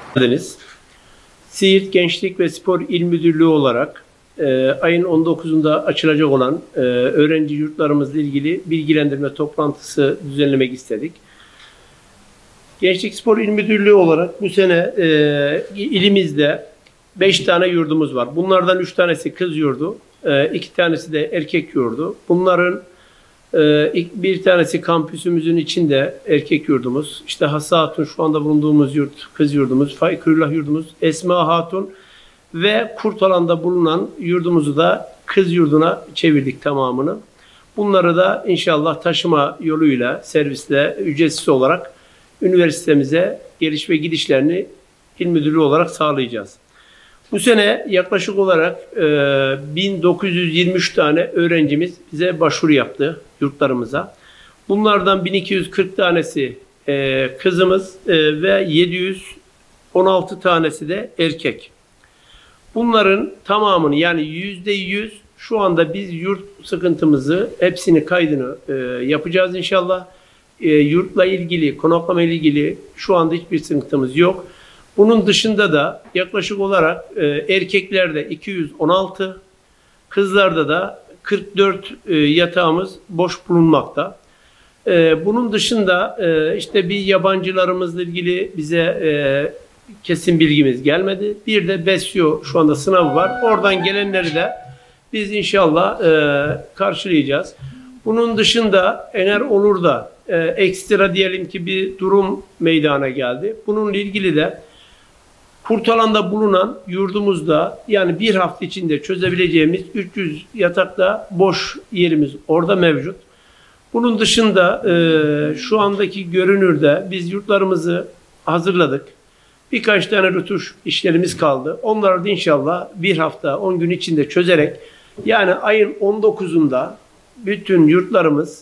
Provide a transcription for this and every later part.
geldiniz. Siirt Gençlik ve Spor İl Müdürlüğü olarak ayın 19'unda açılacak olan öğrenci yurtlarımızla ilgili bilgilendirme toplantısı düzenlemek istedik. Gençlik Spor İl Müdürlüğü olarak bu sene ilimizde 5 tane yurdumuz var. Bunlardan 3 tanesi kız yurdu, 2 tanesi de erkek yurdu. Bunların bir tanesi kampüsümüzün içinde erkek yurdumuz. İşte Hassa Hatun şu anda bulunduğumuz yurt, kız yurdumuz, Faikürullah yurdumuz, Esma Hatun ve Kurtalan'da bulunan yurdumuzu da kız yurduna çevirdik tamamını. Bunları da inşallah taşıma yoluyla, servisle, ücretsiz olarak üniversitemize geliş ve gidişlerini İl Müdürlüğü olarak sağlayacağız. Bu sene yaklaşık olarak 1923 tane öğrencimiz bize başvuru yaptı yurtlarımıza. Bunlardan 1240 tanesi kızımız ve 716 tanesi de erkek. Bunların tamamını yani %100 şu anda biz yurt sıkıntımızı hepsini kaydını yapacağız inşallah. Yurtla ilgili, konaklama ile ilgili şu anda hiçbir sıkıntımız yok. Bunun dışında da yaklaşık olarak erkeklerde 216, kızlarda da 44 yatağımız boş bulunmakta. Bunun dışında işte bir yabancılarımızla ilgili bize kesin bilgimiz gelmedi. Bir de BESYO şu anda sınavı var. Oradan gelenleri de biz inşallah karşılayacağız. Bunun dışında eğer olur da ekstra diyelim ki bir durum meydana geldi. Bununla ilgili de Kurtalan'da bulunan yurdumuzda yani bir hafta içinde çözebileceğimiz 300 yatakta boş yerimiz orada mevcut. Bunun dışında şu andaki görünürde biz yurtlarımızı hazırladık. Birkaç tane rötuş işlerimiz kaldı. Onları da inşallah bir hafta 10 gün içinde çözerek yani ayın 19'unda bütün yurtlarımız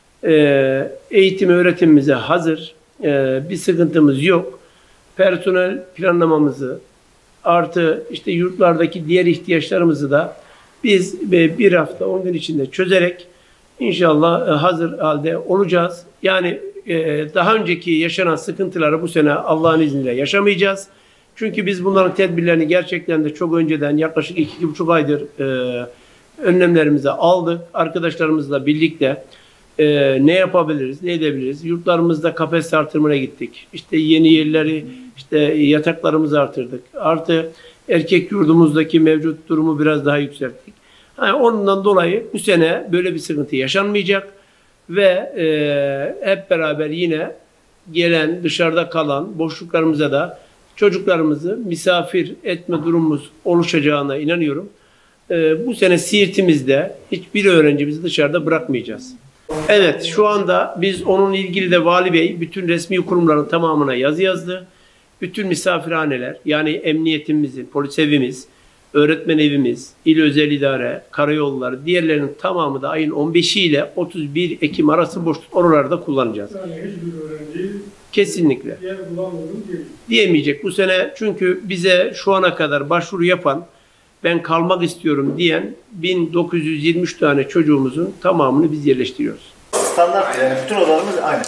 eğitim öğretimimize hazır. Bir sıkıntımız yok. Personel planlamamızı artı işte yurtlardaki diğer ihtiyaçlarımızı da biz bir hafta 10 gün içinde çözerek inşallah hazır halde olacağız. Yani daha önceki yaşanan sıkıntıları bu sene Allah'ın izniyle yaşamayacağız. Çünkü biz bunların tedbirlerini gerçekten de çok önceden yaklaşık 2,5 aydır önlemlerimizi aldık. Arkadaşlarımızla birlikte ne yapabiliriz, ne edebiliriz? Yurtlarımızda kapasite artırmaya gittik. İşte yeni yerleri, işte yataklarımızı artırdık. Artı erkek yurdumuzdaki mevcut durumu biraz daha yükselttik. Yani ondan dolayı bu sene böyle bir sıkıntı yaşanmayacak ve hep beraber yine gelen, dışarıda kalan boşluklarımıza da çocuklarımızı misafir etme durumumuz oluşacağına inanıyorum. Bu sene Siirt'imizde hiçbir öğrencimizi dışarıda bırakmayacağız. Evet, şu anda biz onun ilgili de Vali Bey bütün resmi kurumların tamamına yazı yazdı. Bütün misafirhaneler yani emniyetimizin, polis evimiz, öğretmen evimiz, il özel idare, karayolları, diğerlerinin tamamı da ayın 15'i ile 31 Ekim arası boş oralarda kullanacağız. Yani hiçbir öğrenci kesinlikle diyemeyecek bu sene çünkü bize şu ana kadar başvuru yapan ben kalmak istiyorum diyen 1923 tane çocuğumuzun tamamını biz yerleştiriyoruz. Standart yani bütün odalarımız aynı.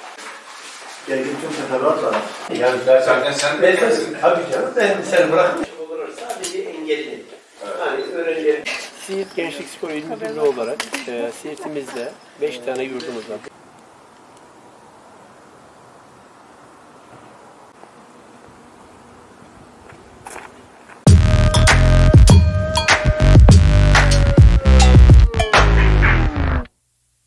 Yani bütün teferruat var. Yani zaten sen de tabii canım ben seni bırakmış olur sadece engelli. Yani öğrencilerin Siirt Gençlik Spor İl Müdürlüğü olarak Siirt'imizde 5 tane yurdumuz var.